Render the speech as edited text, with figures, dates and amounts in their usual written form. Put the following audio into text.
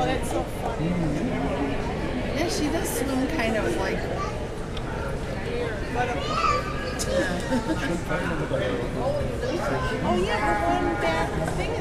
that's so funny. Yeah, she does swim kind of like. Oh yeah, her one back thing